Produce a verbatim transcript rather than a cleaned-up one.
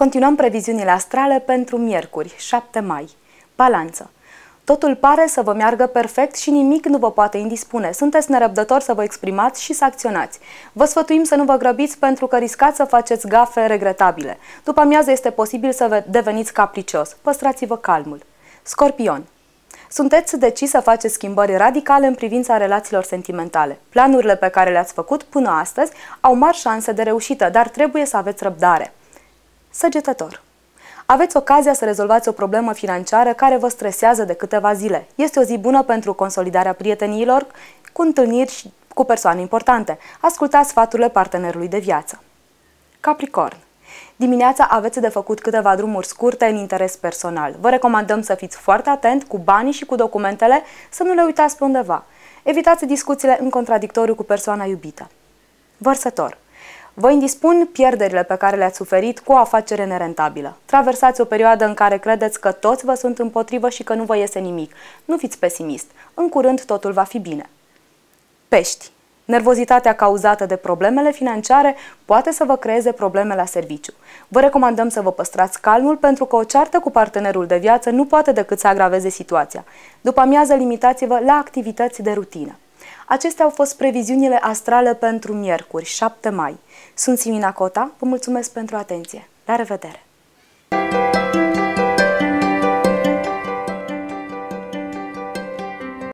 Continuăm previziunile astrale pentru miercuri, șapte mai. Balanță. Totul pare să vă meargă perfect și nimic nu vă poate indispune. Sunteți nerăbdători să vă exprimați și să acționați. Vă sfătuim să nu vă grăbiți pentru că riscați să faceți gafe regretabile. După amiază este posibil să deveniți capricios. Păstrați-vă calmul. Scorpion. Sunteți decis să faceți schimbări radicale în privința relațiilor sentimentale. Planurile pe care le-ați făcut până astăzi au mari șanse de reușită, dar trebuie să aveți răbdare. Săgetător. Aveți ocazia să rezolvați o problemă financiară care vă stresează de câteva zile. Este o zi bună pentru consolidarea prieteniilor cu întâlniri cu persoane importante. Ascultați sfaturile partenerului de viață. Capricorn. Dimineața aveți de făcut câteva drumuri scurte în interes personal. Vă recomandăm să fiți foarte atent cu banii și cu documentele, să nu le uitați pe undeva. Evitați discuțiile în contradictoriu cu persoana iubită. Vărsător. Vă indispun pierderile pe care le-ați suferit cu o afacere nerentabilă. Traversați o perioadă în care credeți că toți vă sunt împotrivă și că nu vă iese nimic. Nu fiți pesimist. În curând totul va fi bine. Pești. Nervozitatea cauzată de problemele financiare poate să vă creeze probleme la serviciu. Vă recomandăm să vă păstrați calmul pentru că o ceartă cu partenerul de viață nu poate decât să agraveze situația. După amiază, limitați-vă la activități de rutină. Acestea au fost previziunile astrale pentru miercuri, șapte mai. Sunt Simina Cota, vă mulțumesc pentru atenție. La revedere!